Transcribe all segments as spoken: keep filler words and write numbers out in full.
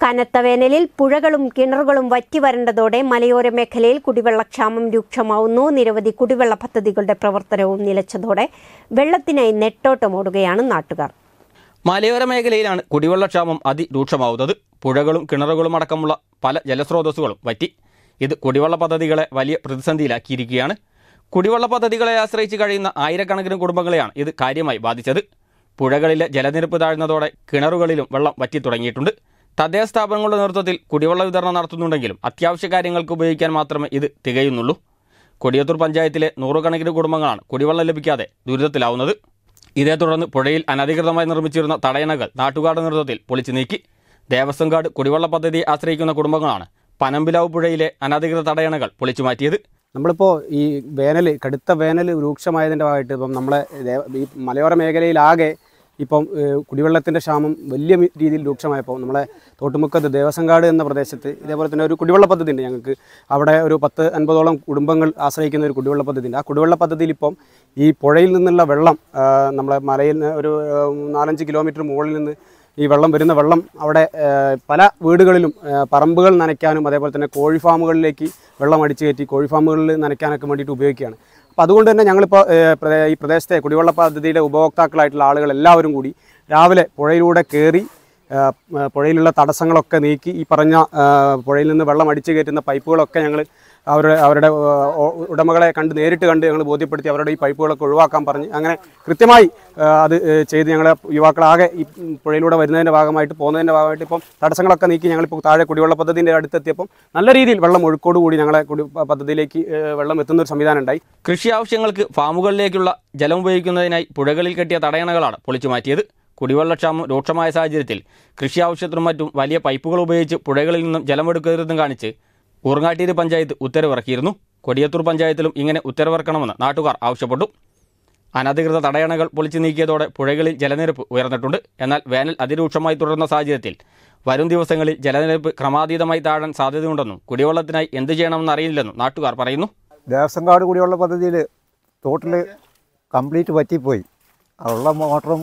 കനത്ത വേനലിൽ പുഴകളും കിണറുകളും വറ്റിവരണ്ടതോടെ മലയോര മേഖലയിൽ കുടിവെള്ളക്ഷാമം രൂക്ഷമാവുന്നു. നിരവധി കുടിവെള്ള പദ്ധതികളുടെ പ്രവർത്തനവും നിലച്ചതോടെ വെള്ളത്തിനായി നെട്ടോട്ടമോടുകയാണ് നാട്ടുകാർ. മലയോര മേഖലയിലാണ് കുടിവെള്ളക്ഷാമം അതിരൂക്ഷമാവുന്നത്. പുഴകളും കിണറുകളും അടക്കമുള്ള പല ജലസ്രോതസ്സുകളും വറ്റി. ഇത് കുടിവെള്ള പദ്ധതികളെ വലിയ പ്രതിസന്ധിയിലാക്കിയിരിക്കുകയാണ്. കുടിവെള്ള പദ്ധതികളെ ആശ്രയിച്ച് കഴിയുന്ന ആയിരക്കണക്കിന് കുടുംബങ്ങളെയാണ് ഇത് കാര്യമായി ബാധിച്ചത്. പുഴകളിലെ ജലനിരപ്പ് താഴ്ന്നതോടെ കിണറുകളിലും വെള്ളം വറ്റി തുടങ്ങിയിട്ടുണ്ട്. തദ്ദേശ സ്ഥാപനങ്ങളുടെ നേതൃത്വത്തിൽ കുടിവെള്ള വിതരണം നടത്തുന്നുണ്ടെങ്കിലും അത്യാവശ്യ കാര്യങ്ങൾക്ക് ഉപയോഗിക്കാൻ മാത്രമേ ഇത് തികയുന്നുള്ളൂ. കൊടിയത്തൂർ പഞ്ചായത്തിലെ നൂറുകണക്കിന് കുടുംബങ്ങളാണ് കുടിവെള്ളം ലഭിക്കാതെ ദുരിതത്തിലാവുന്നത്. ഇതേ തുടർന്ന് പുഴയിൽ അനധികൃതമായി നിർമ്മിച്ചിരുന്ന തടയണകൾ നാട്ടുകാരുടെ നേതൃത്വത്തിൽ പൊളിച്ചു നീക്കി. ദേവസ്വം കാർഡ് കുടിവെള്ള പദ്ധതിയെ ആശ്രയിക്കുന്ന കുടുംബങ്ങളാണ് പനമ്പിലാവ് പുഴയിലെ അനധികൃത തടയണകൾ പൊളിച്ചു മാറ്റിയത്. നമ്മളിപ്പോൾ ഈ വേനൽ കടുത്ത വേനൽ രൂക്ഷമായതിൻ്റെ ഭാഗമായിട്ട് ഇപ്പം നമ്മളെ ഈ മലയോര മേഖലയിലാകെ ഇപ്പം കുടിവെള്ളത്തിൻ്റെ ക്ഷാമം വലിയ രീതിയിൽ രൂക്ഷമായപ്പോൾ നമ്മളെ തോട്ടുമുക്കത്ത് ദേവസ്വംകാട് എന്ന പ്രദേശത്ത് ഇതേപോലെ തന്നെ ഒരു കുടിവെള്ള പദ്ധതി ഉണ്ട്. ഞങ്ങൾക്ക് അവിടെ ഒരു പത്ത് അൻപതോളം കുടുംബങ്ങൾ ആശ്രയിക്കുന്ന ഒരു കുടിവെള്ള പദ്ധതി ഉണ്ട്. ആ കുടിവെള്ള പദ്ധതിയിൽ ഇപ്പം ഈ പുഴയിൽ നിന്നുള്ള വെള്ളം നമ്മളെ മലയിൽ നിന്ന് ഒരു നാലഞ്ച് കിലോമീറ്റർ മുകളിൽ നിന്ന് ഈ വെള്ളം വരുന്ന വെള്ളം അവിടെ പല വീടുകളിലും പറമ്പുകൾ നനയ്ക്കാനും അതേപോലെ തന്നെ കോഴി ഫാമുകളിലേക്ക് വെള്ളം അടിച്ചു കയറ്റി കോഴി ഫാമുകളിൽ നനയ്ക്കാനൊക്കെ വേണ്ടിയിട്ട് ഉപയോഗിക്കുകയാണ്. അപ്പോൾ അതുകൊണ്ട് തന്നെ ഞങ്ങളിപ്പോൾ ഈ പ്രദേശത്തെ കുടിവെള്ള പദ്ധതിയുടെ ഉപഭോക്താക്കളായിട്ടുള്ള ആളുകൾ എല്ലാവരും കൂടി രാവിലെ പുഴയിലൂടെ കയറി പുഴയിലുള്ള തടസ്സങ്ങളൊക്കെ നീക്കി ഈ പറഞ്ഞ പുഴയിൽ നിന്ന് വെള്ളം അടിച്ചു കയറ്റുന്ന പൈപ്പുകളൊക്കെ ഞങ്ങൾ അവരുടെ അവരുടെ ഉടമകളെ കണ്ട് നേരിട്ട് കണ്ട് ഞങ്ങൾ ബോധ്യപ്പെടുത്തി അവരുടെ ഈ പൈപ്പുകളൊക്കെ ഒഴിവാക്കാൻ പറഞ്ഞ് അങ്ങനെ കൃത്യമായി അത് ചെയ്ത് ഞങ്ങളെ യുവാക്കളാകെ ഈ പുഴയിലൂടെ വരുന്നതിൻ്റെ ഭാഗമായിട്ട് പോകുന്നതിൻ്റെ ഭാഗമായിട്ട് ഇപ്പം തടസ്സങ്ങളൊക്കെ നീക്കി ഞങ്ങളിപ്പോൾ താഴെ കുടിവെള്ള പദ്ധതിൻ്റെ അടുത്തെത്തിയപ്പം നല്ല രീതിയിൽ വെള്ളം ഒഴുക്കോടുകൂടി ഞങ്ങളെ കുടി പദ്ധതിയിലേക്ക് വെള്ളം എത്തുന്ന ഒരു സംവിധാനം ഉണ്ടായി. കൃഷി ആവശ്യങ്ങൾക്ക് ഫാമുകളിലേക്കുള്ള ജലം ഉപയോഗിക്കുന്നതിനായി പുഴകളിൽ കെട്ടിയ തടയണകളാണ് പൊളിച്ചു മാറ്റിയത്. കുടിവെള്ളക്ഷാമം രൂക്ഷമായ സാഹചര്യത്തിൽ കൃഷി ആവശ്യത്തിനും മറ്റും വലിയ പൈപ്പുകൾ ഉപയോഗിച്ച് പുഴകളിൽ നിന്നും ജലമെടുക്കരുതെന്നും കാണിച്ച് ഊർങ്ങാട്ടീര് പഞ്ചായത്ത് ഉത്തരവിറക്കിയിരുന്നു. കൊടിയത്തൂർ പഞ്ചായത്തിലും ഇങ്ങനെ ഉത്തരവിറക്കണമെന്ന് നാട്ടുകാർ ആവശ്യപ്പെട്ടു. അനധികൃത തടയണകൾ പൊളിച്ചു നീക്കിയതോടെ പുഴകളിൽ ജലനിരപ്പ് ഉയർന്നിട്ടുണ്ട്. എന്നാൽ വേനൽ അതിരൂക്ഷമായി തുടരുന്ന സാഹചര്യത്തിൽ വരും ദിവസങ്ങളിൽ ജലനിരപ്പ് ക്രമാതീതമായി താഴാൻ സാധ്യതയുണ്ടെന്നും കുടിവെള്ളത്തിനായി എന്ത് ചെയ്യണമെന്ന് അറിയില്ലെന്നും നാട്ടുകാർ പറയുന്നു. ദേവസ്വം കാർഡ് കുടിവെള്ള പദ്ധതിയിൽ തോട്ടിൽ കംപ്ലീറ്റ് പറ്റിപ്പോയി. ഉള്ള മോട്ടറും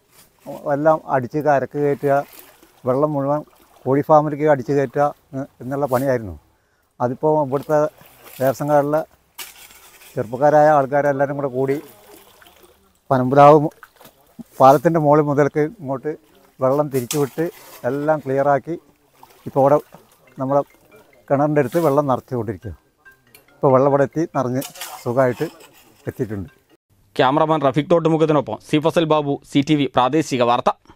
എല്ലാം അടിച്ച് കരക്ക് കയറ്റുക, വെള്ളം മുഴുവൻ കോഴി ഫാമിലേക്ക് അടിച്ച് കയറ്റുക എന്നുള്ള പണിയായിരുന്നു. അതിപ്പോൾ ഇവിടുത്തെ ദേവസ്വം കാർഡിലെ ചെറുപ്പക്കാരായ ആൾക്കാരെല്ലാവരും കൂടെ കൂടി പനമ്പുലാവ് പാലത്തിൻ്റെ മുകളിൽ മുതൽക്ക് ഇങ്ങോട്ട് വെള്ളം തിരിച്ചു വിട്ട് എല്ലാം ക്ലിയറാക്കി ഇപ്പോൾ ഇവിടെ നമ്മളെ കിണറിൻ്റെ അടുത്ത് വെള്ളം നിറച്ചുകൊണ്ടിരിക്കുക. ഇപ്പോൾ വെള്ളം ഇവിടെ എത്തി നിറഞ്ഞ് സുഖമായിട്ട് എത്തിയിട്ടുണ്ട്. ക്യാമറമാൻ റഫീഖ് തോട്ടുമുഖത്തിനൊപ്പം C Fazal Babu, C T V പ്രാദേശിക വാർത്ത.